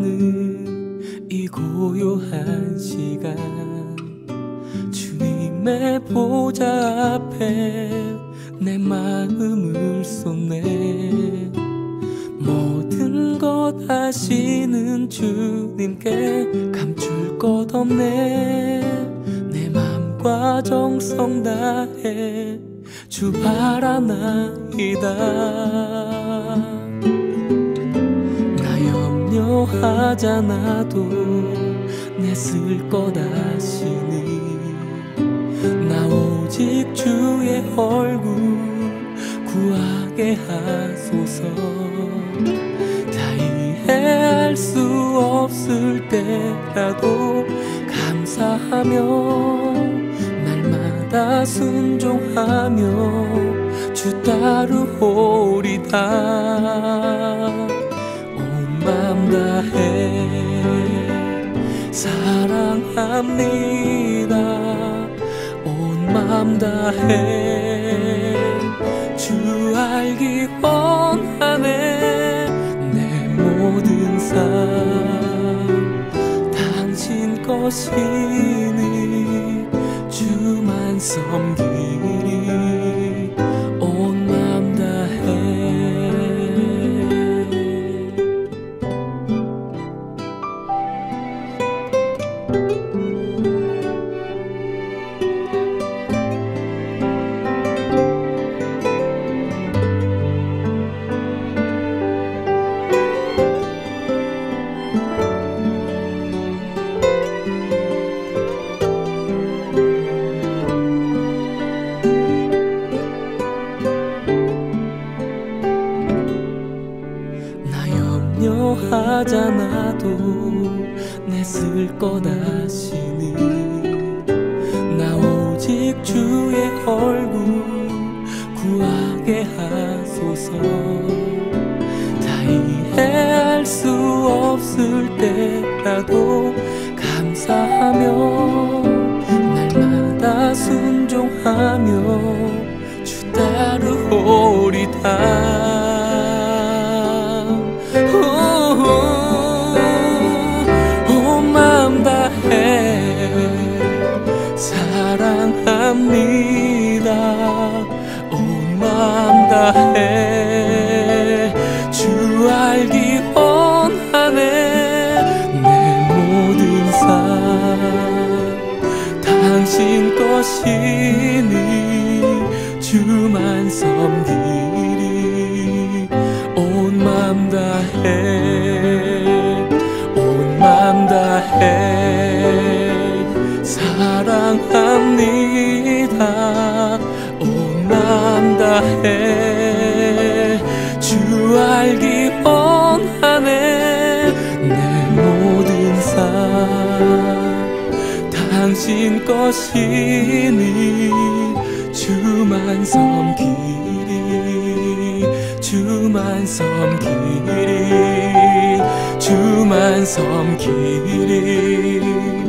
않는 이 고요한 시간, 주님의 보좌 앞에 내 마음을 쏟네. 모든 것 아시는 주님께 감출 것 없네. 내 맘과 정성 다해 주 바라나이다. 나 염려하잖아도 내 쓸 것 아시니. 나 오직 주의 얼굴 구하게 하소서. 다 이해할 수 없을 때라도 감사하며 날마다 순종하며 주 따르오리다. 온 맘 다해 사랑합니다. 온 맘 다해 주 알기 원하네. 내 모든 삶 당신 것이니 주만 섬기리. 온 맘 다해. 염려하잖아도 내 쓸 것 아시니. 나 오직 주의 얼굴 구하게 하소서. 다 이해할 수 없을 때라도 감사하며 날마다 순종하며 주 따르오리다. 온 맘 다해 사랑합니다. 온 맘 다해 주 알기 원하네. 내 모든 삶 당신 것이니 주만 섬기리. 온 맘 다해 온 맘 다해 사랑합니다. 온 맘 다해 주 알기 원하네. 내 모든 삶 당신 것이니 주만 섬기리. 주만 섬기리. 주만 섬기리.